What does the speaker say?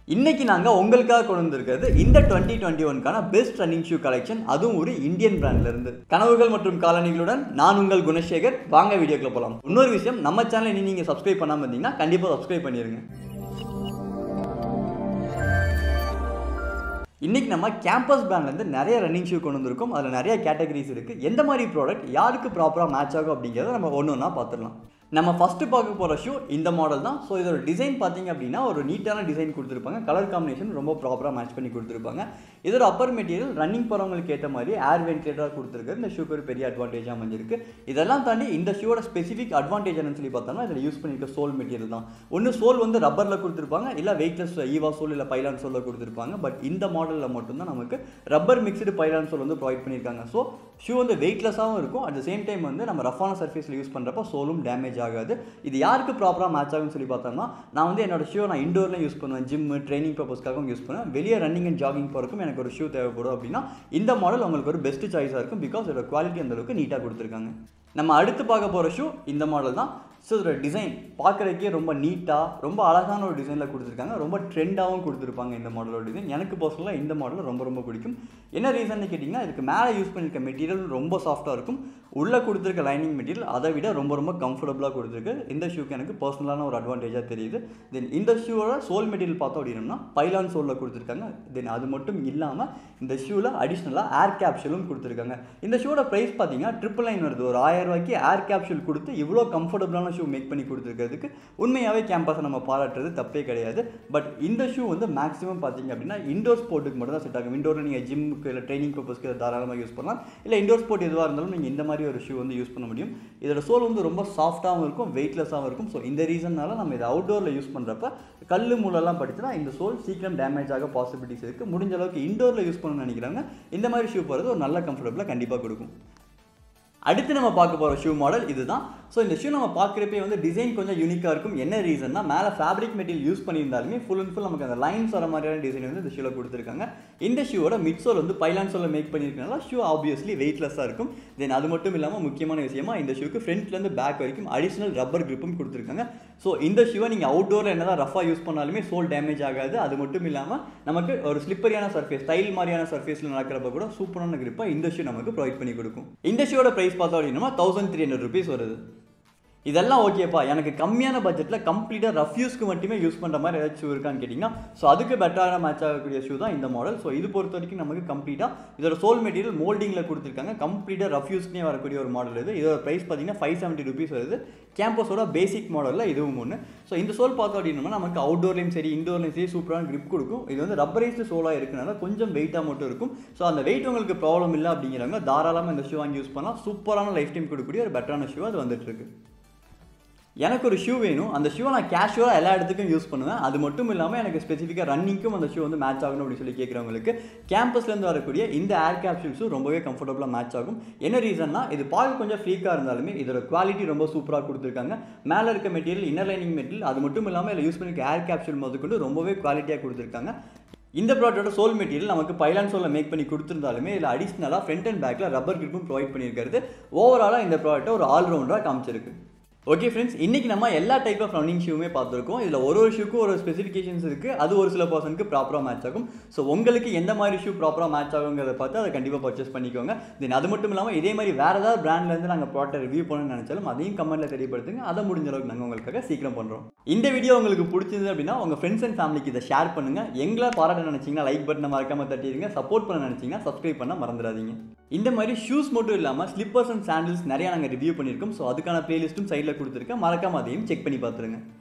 இன்னைக்கு நாங்க உங்களுக்காக கொண்டு வந்திருக்கிறது இந்த 2021க்கான பெஸ்ட் ரன்னிங் ஷூ கலெக்ஷன், அதுவும் ஒரு இந்தியன் பிராண்ட்ல இருந்து. கனவுகள் மற்றும் காலணிகளுடன் நான் உங்கள் குணசேகர். வாங்க வீடியோக்குள்ள போலாம். இன்னொரு விஷயம், நம்ம சேனலை இனி நீங்க சப்ஸ்கிரைப் பண்ணாம இருந்தீங்கன்னா கண்டிப்பா சப்ஸ்கிரைப் பண்ணிருங்க. இன்னைக்கு நம்ம கேம்பஸ் பிராண்ட்லேருந்து நிறைய ரன்னிங் ஷூ கொண்டு வந்திருக்கோம். அதில் நிறைய கேட்டகரிஸ் இருக்குது. எந்த மாதிரி ப்ராடக்ட் யாருக்கு ப்ராப்பராக மேட்ச் ஆகும் அப்படிங்கிறத நம்ம ஒன்று ஒன்றா பார்த்துடலாம். நம்ம ஃபஸ்ட்டு பார்க்க போகிற ஷூ இந்த மாடல் தான். ஸோ இதோட டிசைன் பார்த்தீங்க அப்படின்னா ஒரு நீட்டான டிசைன் கொடுத்துருப்பாங்க. கலர் காம்பினேஷன் ரொம்ப ப்ராப்பராக மேட்ச் பண்ணி கொடுத்துருப்பாங்க. இதோட அப்பர் மெட்டீரியல் ரன்னிங் போகிறவங்களுக்கு ஏற்ற மாதிரி ஏர் வென்டிலேட்டராக கொடுத்துருக்கு. இந்த ஷூக்கு ஒரு பெரிய அட்வான்டேஜாக அமைஞ்சிருக்கு. இதெல்லாம் தாண்டி இந்த ஷூவோட ஸ்பெசிஃபிக் அட்வான்டேஜ் என்னன்னு சொல்லி பார்த்தோம்னா, இதில் யூஸ் பண்ணியிருக்க சோல் மெட்டீரியல் தான். ஒன்று சோல் வந்து ரப்பரில் கொடுத்துருப்பாங்க, இல்லை வெயிட்லெஸ் ஈவா சோல் இல்லை பைலான் சோலில் கொடுத்துருப்பாங்க. பட் இந்த மாடலில் மட்டும்தான் நமக்கு ரப்பர் மிக்ஸ்டு பைலான் சோல் வந்து ப்ரொவைட் பண்ணியிருக்காங்க. ஸோ ஷூ வந்து வெயிட்லெஸ்ஸாகவும் இருக்கும். அட் த சேம் டைம் வந்து நம்ம ரஃபான சர்ஃபேஸில் யூஸ் பண்ணுறப்ப சோலும் டேமேஜ் ஆகாது. இது யாருக்கு ப்ராப்பராக மேட்ச் ஆகும்னு சொல்லி பார்த்தோம்னா, நான் வந்து என்னோட ஷூ நான் இண்டோர்லையும் யூஸ் பண்ணுவேன், ஜிம்மு ட்ரைனிங் பர்பஸ்க்காகவும் யூஸ் பண்ணுவேன். வெளியே ரன்னிங் அண்ட் ஜாகிங் போகிறக்கும் எனக்கு ஒரு ஷூ தேவைப்படும் அப்படின்னா இந்த மாடல் உங்களுக்கு ஒரு பெஸ்ட் சாய்ஸாக இருக்கும். பிகாஸ் இதோட குவாலிட்டி அந்தளவுக்கு நீட்டாக கொடுத்துருக்காங்க. நம்ம அடுத்து பார்க்க போகிற ஷூ இந்த மாடல் தான். ஸோ இதோட டிசைன் பார்க்குறதுக்கே ரொம்ப நீட்டாக ரொம்ப அழகான ஒரு டிசைனில் கொடுத்துருக்காங்க. ரொம்ப ட்ரெண்டாகவும் கொடுத்துருப்பாங்க இந்த மாடலோட டிசைன். எனக்கு பர்சனலாக இந்த மாடல் ரொம்ப ரொம்ப பிடிக்கும். என்ன ரீசன்னு கேட்டிங்கன்னா, இதுக்கு மேலே யூஸ் பண்ணியிருக்க மெட்டீரியல் ரொம்ப சாஃப்டாக இருக்கும். உள்ளே கொடுத்துருக்க லைனிங் மெட்டீரியல் அதை விட ரொம்ப ரொம்ப கம்ஃபர்டபுளாக கொடுத்துருக்கு. இந்த ஷூக்கு எனக்கு பர்சனலான ஒரு அட்வான்டேஜாக தெரியுது. தென் இந்த ஷூவோட சோல் மெட்டீரியல் பார்த்தோம் அப்படின்னா பைலான் சோலில் கொடுத்துருக்காங்க. தென் அது மட்டும் இல்லாமல் இந்த ஷூவில் அடிஷ்னலாக ஏர் கேப்சூலும் கொடுத்துருக்காங்க. இந்த ஷூவோட ப்ரைஸ் பார்த்தீங்கன்னா 999 வருது. ஒரு 1000 ரூபாய்க்கு ஏர் கேப்சூல் கொடுத்து இவ்வளோ கம்ஃபர்டபுளான ஷூ மேக் பண்ணி கொடுத்துருக்கிறதுக்கு உண்மையாகவே கேம்பஸை நம்ம பாராட்டுறது தப்பே கிடையாது. பட் இந்த ஷூ வந்து மேக்ஸிமம் பார்த்தீங்க அப்படின்னா இண்டோர் ஸ்போர்ட்டுக்கு மட்டும் தான் செட் ஆகும். இண்டோரில் நீங்கள் ஜிம்முக்கு இல்லை ட்ரைனிங் பர்பஸ்க்கு தாராளமாக யூஸ் பண்ணலாம். இல்லை இண்டோர் ஸ்போர்ட் எதுவாக இருந்தாலும் நீங்கள் இந்த மாதிரி ஒரு ஷூ வந்து யூஸ் பண்ண முடியும். இதோட சோல் வந்து ரொம்ப சாஃப்டாகவும் இருக்கும், வெயிட்லெஸ்ஸாகவும் இருக்கும். ஸோ இந்த ரீசன்னால நம்ம இதை அவுட்டோரில் யூஸ் பண்ணுறப்ப கல் மூலெல்லாம் படிச்சுன்னா இந்த சோல் சீக்கிரம் டேமேஜ் ஆக பாசிபிலிட்டிஸ் இருக்குது. முடிஞ்ச அளவுக்கு இண்டோரில் யூஸ் பண்ணணும்னு நினைக்கிறாங்க, இந்த மாதிரி ஷூ போகிறது ஒரு நல்ல கம்ஃபர்டபுளாக கண்டிப்பாக கொடுக்கும். அடுத்து நம்ம பார்க்க போகிற ஷூ மாடல் இதுதான். ஸோ இந்த ஷூ நம்ம பார்க்குறப்பே வந்து டிசைன் கொஞ்சம் யூனிக்காக இருக்கும். என்ன ரீசன்னா, மேலே ஃபேப்ரிக் மெட்டீரியல் யூஸ் பண்ணியிருந்தாலுமே ஃபுல் அண்ட் ஃபுல் நமக்கு அந்த லைன்ஸ் வர மாதிரியான டிசைன் வந்து இந்த ஷூவில் கொடுத்துருக்காங்க. இந்த ஷூவோட மிட் சோல் வந்து பைலான் சோலில் மேக் பண்ணியிருக்கனால ஷூ ஆப்வியஸ்லி வெயிட்லெஸ்ஸாக இருக்கும். தென் அது மட்டும் இல்லாமல் முக்கியமான விஷயமா இந்த ஷூக்கு ஃப்ரண்ட்லேருந்து பேக் வரைக்கும் அடிஷனல் ரப்பர் கிரிப்பும் கொடுத்துருக்காங்க. ஸோ இந்த ஷூவை நீங்கள் அவுட்டோரில் என்ன தான் ரஃபாக யூஸ் பண்ணாலுமே சோல் டேமேஜ் ஆகாது. அது மட்டும் இல்லாமல் நமக்கு ஒரு ஸ்லிப்பரியான சர்ஃபேஸ், ஸ்டைல் மாதிரியான சர்ஃபேஸில் நடக்கிறப்ப கூட சூப்பரான கிரிப்பாக இந்த ஷூ நமக்கு ப்ரொவைட் பண்ணி கொடுக்கும். இந்த ஷூவோட ப்ரைஸ் பார்த்தோம் அப்படின்னா 1300 rupees வருது. இதெல்லாம் ஓகேப்பா, எனக்கு கம்மியான பட்ஜெட்டில் கம்ப்ளீட்டாக ரஃப் யூஸ்க்கு மட்டுமே யூஸ் பண்ணுற மாதிரி ஏதாச்சும் ஷூ இருக்கான்னு கேட்டிங்கன்னா, ஸோ அதுக்கு பெட்டரான மேட்ச் ஆகக்கூடிய ஷூ தான் இந்த மாடல். ஸோ இது பொறுத்த வரைக்கும் நமக்கு கம்ப்ளீட்டாக இதோட சோல் மெட்டீரியல் மோல்டிங்கில் கொடுத்துருக்காங்க. கம்ப்ளீட்டாக ரஃப் யூஸ்க்குனே வரக்கூடிய ஒரு மாடல் இது. இதோட ப்ரைஸ் பார்த்தீங்கன்னா 570 rupees வருது. கேம்பஸோட பேசிக் மாடலில் இதுவும் ஒன்று. ஸோ இந்த சோல் பார்த்தோம் அப்படின்னா நமக்கு அவுட்டோர்லேயும் சரி இண்டோர்லேயும் சரி சூப்பரான கிரிப் கொடுக்கும். இது வந்து ரப்பரைஸ்டு சோலாக இருக்கனால கொஞ்சம் வெயிட்டாக மட்டும் இருக்கும். ஸோ அந்த வெயிட் உங்களுக்கு ப்ராப்ளம் இல்லை அப்படிங்கிறவங்க தாராளமாக இந்த ஷூ வாங்கி யூஸ் பண்ணலாம். சூப்பரான லைஃப் டைம் கொடுக்கக்கூடிய ஒரு பெட்டரான ஷூ அது வந்துட்டு இருக்கு. எனக்கு ஒரு ஷூ வேணும், அந்த ஷூவை நான் கேஷுவலாக எல்லா இடத்துக்கும் யூஸ் பண்ணுவேன். அது மட்டும் இல்லாமல் எனக்கு ஸ்பெசிஃபிக்காக ரன்னிங்க்கும் அந்த ஷூ வந்து மேட்ச் ஆகணும் அப்படின்னு சொல்லி கேட்குறவங்களுக்கு கேம்பஸ்லேருந்து வரக்கூடிய இந்த ஏர் கேப்சூல்ஸும் ரொம்பவே கம்ஃபர்டபுளாக மேட்ச் ஆகும். என்ன ரீசன்னா, இது பார்க்க கொஞ்சம் ஃப்ரீக்காக இருந்தாலுமே இதோட குவாலிட்டி ரொம்ப சூப்பராக கொடுத்துருக்காங்க. மேலே இருக்க மெட்டீரியல் இன்னர் லைனிங் மெட்டீரியல், அது மட்டும் இல்லாமல் இதில் யூஸ் பண்ணிக்க ஏர் கேப்சூல் முதற்கொண்டு ரொம்பவே குவாலிட்டியாக கொடுத்துருக்காங்க. இந்த ப்ராடக்டோட சோல் மெட்டீரியல் நமக்கு பைலான் சோலில் மேக் பண்ணி கொடுத்துருந்தாலுமே இதில் அடிஷ்னலாக ஃப்ரண்ட் அண்ட் பேக்கில் ரப்பர் கிரிப்பும் ப்ரொவைட் பண்ணியிருக்கிறது ஓவராலாக இந்த ப்ராடக்ட்டை ஒரு ஆல்ரவுண்டராக காமிச்சிருக்கு. ஓகே ஃப்ரெண்ட்ஸ், இன்றைக்கி நம்ம எல்லா டைப் ஆஃப் ரன்னிங் ஷூவுமே பார்த்துருக்கோம். இதில் ஒரு ஷூக்கும் ஒரு ஸ்பெசிஃபிகேஷன்ஸ் இருக்குது. அது ஒரு சில பர்சனுக்கு ப்ராப்பராக மேட்ச் ஆகும். ஸோ உங்களுக்கு எந்த மாதிரி ஷூ ப்ராப்பராக மேட்ச் ஆகுங்கிறத பார்த்து அதை கண்டிப்பாக பர்ச்சேஸ் பண்ணிக்கோங்க. தென் அது மட்டும் இல்லாமல் இதே மாதிரி வேறு ஏதாவது பிராண்ட்லேருந்து நாங்கள் ப்ராடக்ட் ரிவ்யூ பண்ணணும்னு நினச்சாலும் அதையும் கமெண்ட்டில் தெரியப்படுத்துங்க. அதை முடிஞ்ச அளவுக்கு நாங்கள் உங்களுக்காக சீக்கிரம் பண்ணுறோம். இந்த வீடியோ உங்களுக்கு பிடிச்சிருந்தது அப்படின்னா உங்கள் ஃப்ரெண்ட்ஸ் அண்ட் ஃபேமிலிக்கு இதை ஷேர் பண்ணுங்கள். எங்களை பாராட்ட நினச்சிங்கன்னா லைக் பட்டனை மறக்காமல் தட்டிடுங்க. சப்போர்ட் பண்ண நினச்சிங்கன்னா சப்ஸ்கிரைப் பண்ண மறந்துடாதீங்க. இந்த மாதிரி ஷூஸ் மட்டும் இல்லாமல் ஸ்லிப்பர்ஸ் அண்ட் சாண்டில்ஸ் நிறையா நாங்கள் ரிவ்யூ பண்ணியிருக்கோம். ஸோ அதுக்கான பிளேலிஸ்ட்டும் சைடில் கொடுத்துருக்கேன். மறக்காம அதையும் செக் பண்ணி பார்த்துருங்க.